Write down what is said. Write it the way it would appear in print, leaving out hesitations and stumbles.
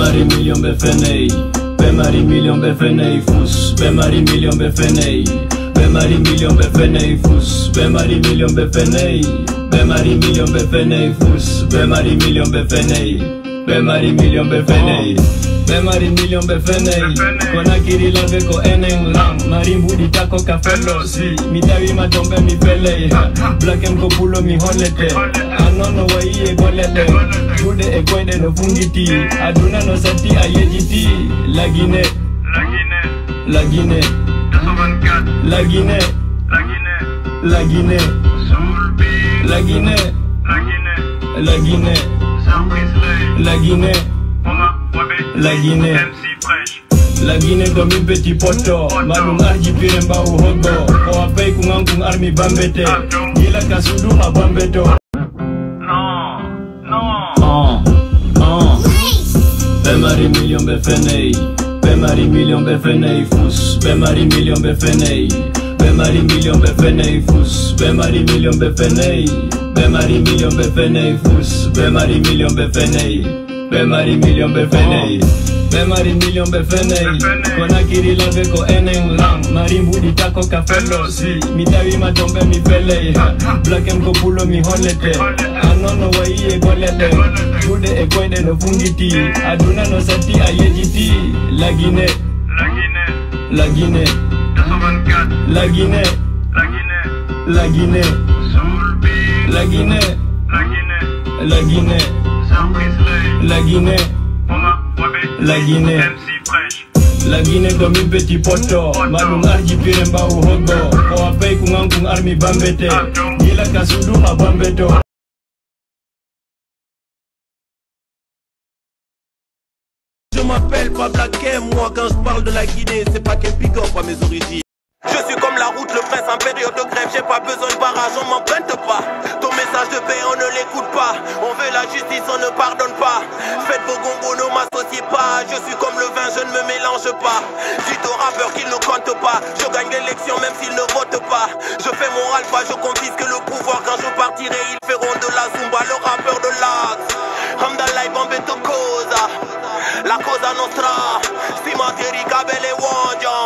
Bemari milyon befenei, bemari milyon befenei fus, bemari milyon befenei, bemari milyon befenei fus, bemari milyon befenei, bemari milyon befenei fus, bemari milyon befenei, bemari milyon befenei, bemari milyon befenei. Konakiri lave ko eneng lang, marimbu di tako kafelo si, mitawi matombe mi pele, black em ko pulo mi holete, anono wa iye golete, jude e kwende no fungiti, aduna no sati ayejiti, la Guinée, la Guinée, la Guinée, la Guinée, la Guinée, la Guinée, la Guinée, la Guinée, la Guinée comme un petit poteau, malum arji piremba u hogo, o apay kung armi bambete, gila kasudu ma bambeto. Bemari milyon befenei, bemari milyon befenei fus, bemari milyon befenei, bemari milyon befenei fus, bemari milyon befenei, bemari milyon befenei fus, bemari milyon befenei, bemari milyon befenei, bemari milyon befenei. Konakiri lave ko eneng lang, marimbu di tako kafelo si, mitawi matombe mi pele, black em ko pulo mi holete, anono wa iye golete, jude e kwende no fungiti, aduna no sati ayejiti, la Guinée, la Guinée, la Guinée, la Guinée, la Guinée, la Guinée, la Guinée, la Guinée, la Guinée comme un petit poteau, malum arji piremba u hogo, o apay kung armi bambete, gila kasudu ma bambeto. Je m'appelle pas Black, moi quand je parle de la Guinée, c'est pas qu'un big up à mes origines. Je suis comme la route, le prince en période de grève, j'ai pas besoin de barrage, on m'emprunte pas. Ton message de paix, on ne l'écoute pas. On veut la justice, on ne pardonne pas. Faites vos gombos, ne m'associez pas. Je suis comme le vin, je ne me mélange pas. Dites aux rappeurs qu'ils ne comptent pas. Je gagne l'élection même s'ils ne votent pas. Je fais mon alpha, je confisque le pouvoir. Quand je partirai, ils feront de la zumba, le rappeur de l'axe. Hamdallah, Bambeto Cosa, la Cosa Nostra, Simateri, Kabele, Wanja.